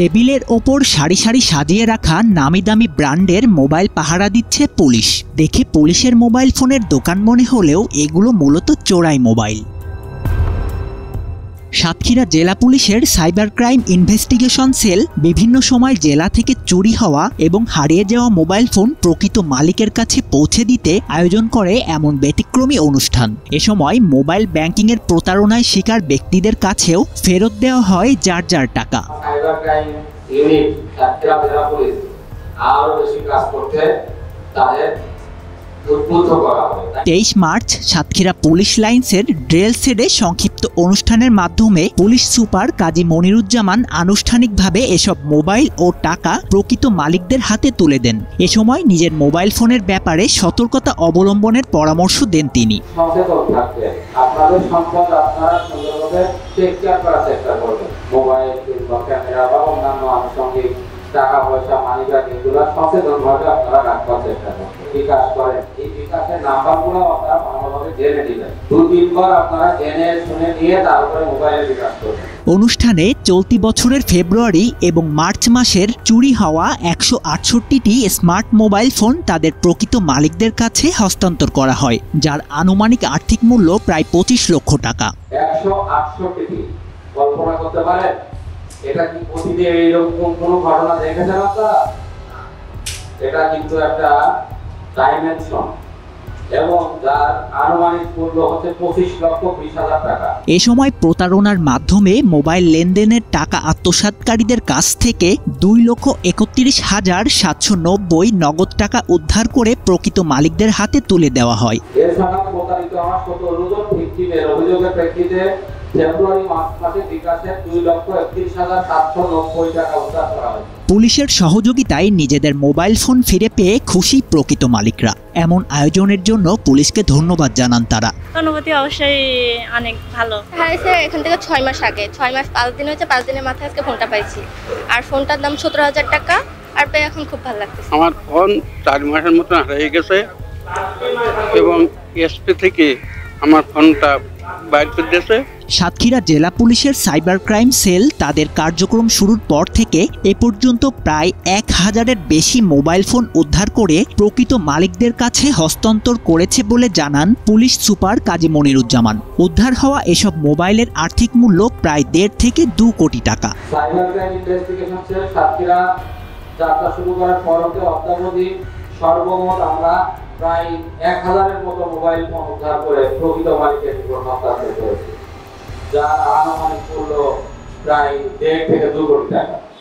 টেবিলের ওপর সারি সারি সাজিয়ে রাখা নামি দামি ব্র্যান্ডের মোবাইল পাহারা দিচ্ছে পুলিশ। দেখে পুলিশের মোবাইল ফোনের দোকান মনে হলেও এগুলো মূলত চোরাই মোবাইল। সাতক্ষীরা জেলা পুলিশের সাইবার ক্রাইম ইনভেস্টিগেশন সেল বিভিন্ন সময় জেলা থেকে চুরি হওয়া এবং হারিয়ে যাওয়া মোবাইল ফোন প্রকৃত মালিকের কাছে পৌঁছে দিতে আয়োজন করে এমন ব্যতিক্রমী অনুষ্ঠান। এ সময় মোবাইল ব্যাংকিংয়ের প্রতারণায় শিকার ব্যক্তিদের কাছেও ফেরত দেওয়া হয় যার যার টাকা। সাইবার ক্রাইম ইউনিট সাতক্ষীরা জেলা পুলিশ আরো বেশি কাজ করতে তাদের 23 মার্চ সাতক্ষীরা পুলিশ লাইন্সের ড্রেল সেডে সংক্ষিপ্ত অনুষ্ঠানের মাধ্যমে পুলিশ সুপার কাজী মনিরুজ্জামান আনুষ্ঠানিকভাবে এসব মোবাইল ও টাকা প্রকৃত মালিকদের হাতে তুলে দেন। এ সময় নিজের মোবাইল ফোনের ব্যাপারে সতর্কতা অবলম্বনের পরামর্শ দেন তিনি। সচেতন থাকবেন, আপনাদের সম্পদ আপনারা সুন্দরভাবে টেককেয়ার করার চেষ্টা করবেন। মোবাইল কিংবা ক্যামেরা বা অন্যান্য আনুষঙ্গিক টাকা পয়সা মানি ব্যাগ এগুলো সচেতনভাবে আপনারা রাখবার চেষ্টা করবেন। বিকাশ করেন, এই বিকাশের নাম্বারগুলো আপনারা ভালোভাবে জেনে নেবেন। 2-3 বার আপনারা জেনে শুনে নিয়ে তারপরে মোবাইলে বিকাশ করবেন। অনুষ্ঠানে চলতি বছরের ফেব্রুয়ারি এবং মার্চ মাসের চুরি হওয়া 168টি স্মার্ট মোবাইল ফোন তাদের প্রকৃত মালিকদের কাছে হস্তান্তর করা হয়, যার আনুমানিক আর্থিক মূল্য প্রায় 25 লক্ষ টাকা। 168টি কল্পনা করতে পারেন? এটা কি প্রতিদিন এইরকম কোনো ঘটনা দেখেছেন আপনারা? এটা কিন্তু একটা ডাইমেনশন এবং যার আনুমানিক মূল্য হচ্ছে 25,20,000 টাকা। এ সময় প্রতারণার মাধ্যমে মোবাইল লেনদেনের টাকা আত্মসাৎকারীদের কাছ থেকে 2,31,790 নগদ টাকা উদ্ধার করে প্রকৃত মালিকদের হাতে তুলে দেওয়া হয়। এছাড়া প্রতারিত হওয়া 17 জন ভিকটিমের অভিযোগের প্রেক্ষিতে ফেব্রুয়ারি মাসে বিকাশের 2,31,790 টাকা উদ্ধার করা হয়। পুলিশের সহযোগিতায় নিজেদের মোবাইল ফোন ফিরে পেয়ে খুশি প্রকৃত মালিকরা। এমন আয়োজনের জন্য পুলিশকে ধন্যবাদ জানান তারা। অনুভূতি অবশ্যই অনেক ভালো। হারিয়েছে এখান থেকে 6 মাস আগে, 6 মাস 5 দিন হয়েছে, 5 দিনের মাথায় আজকে ফোনটা পাইছি। আর ফোনটার দাম 17,000 টাকা, আর পেয়ে এখন খুব ভালো লাগতেছে। আমার ফোন 4 মাসের মতো হারিয়ে গেছে এবং এসপি থেকে আমার ফোনটা বাইর করে দিয়েছে। সাতক্ষীরা জেলা পুলিশের সাইবার ক্রাইম সেল তাদের কার্যক্রম শুরুর পর থেকে এ পর্যন্ত প্রায় 1000-এর বেশি মোবাইল ফোন উদ্ধার করে প্রকৃত মালিকদের কাছে হস্তান্তর করেছে বলে জানান পুলিশ সুপার কাজী মনিরুজ্জামান। উদ্ধার হওয়া এসব মোবাইলের আর্থিক মূল্য প্রায় 1.5 থেকে 2 কোটি টাকা। Cyber crime investigation cell Satkhira যাত্রা শুরু করার পর থেকে অদ্যাবধি সর্বমোট আমরা প্রায় 1000-এর মতো মোবাইল ফোন উদ্ধার করে প্রকৃত মালিকের নিকট হস্তান্তর করেছি, যার আনুমানিক মূল্য প্রায় 1.5 থেকে 2 কোটি টাকা।